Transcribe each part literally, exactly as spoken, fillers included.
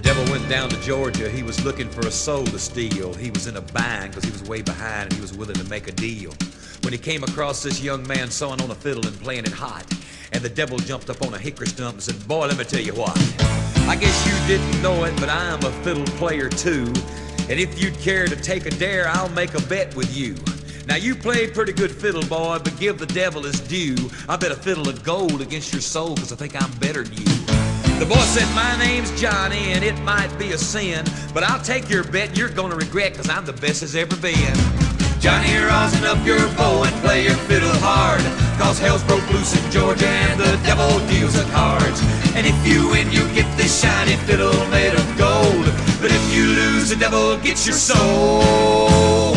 devil went down to Georgia. He was looking for a soul to steal. He was in a bind because he was way behind and he was willing to make a deal. When he came across this young man sawing on a fiddle and playing it hot, and the devil jumped up on a hickory stump and said, "Boy, let me tell you what. I guess you didn't know it, but I'm a fiddle player too. And if you'd care to take a dare, I'll make a bet with you. Now you played pretty good fiddle, boy, but give the devil his due. I bet a fiddle of gold against your soul, cause I think I'm better than you." The boy said, "My name's Johnny, and it might be a sin, but I'll take your bet and you're gonna regret, cause I'm the best as ever been." "Johnny, rosin up your bow and play your fiddle hard, cause hell's broke loose in Georgia and the devil deals the cards. And if you win, you get this shiny fiddle made of gold, but if you lose, the devil gets your soul."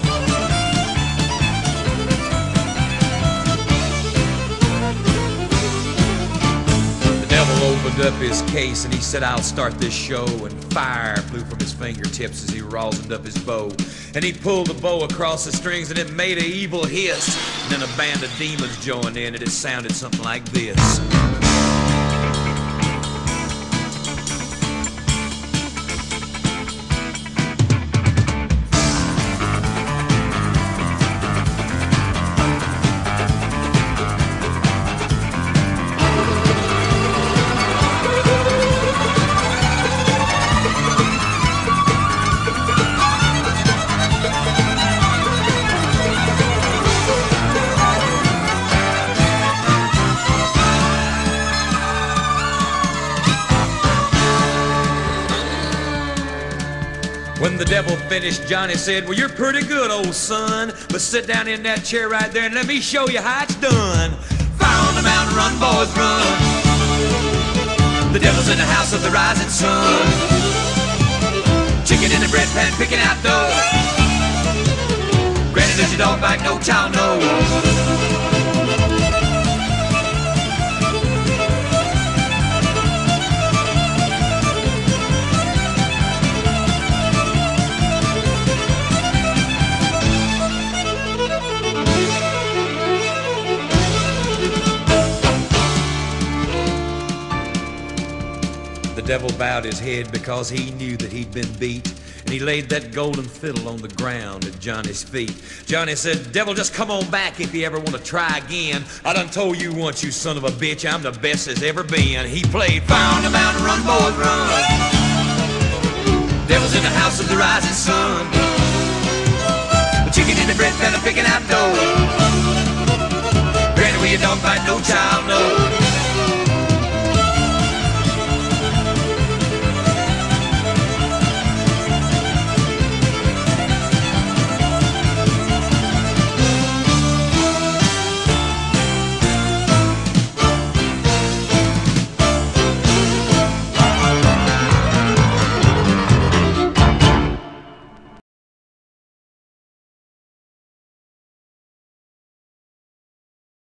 Opened up his case and he said, "I'll start this show," and fire flew from his fingertips as he rosined up his bow. And he pulled the bow across the strings and it made an evil hiss. And then a band of demons joined in and it sounded something like this. When the devil finished, Johnny said, "Well, you're pretty good, old son, but sit down in that chair right there and let me show you how it's done. Fire on the mountain, run, boys, run. The devil's in the house of the rising sun. Chicken in the bread pan, picking out dough. Granny, does your dog bite? No child knows." The devil bowed his head because he knew that he'd been beat, and he laid that golden fiddle on the ground at Johnny's feet. Johnny said, "Devil, just come on back if you ever want to try again. I done told you once, you son of a bitch, I'm the best there's ever been." He played "Fire on the Mountain, Run, Boys, Run. Devil's in the house of the rising sun. The chicken in the bread pan, picking out dough. Granny, where your dog bite, no child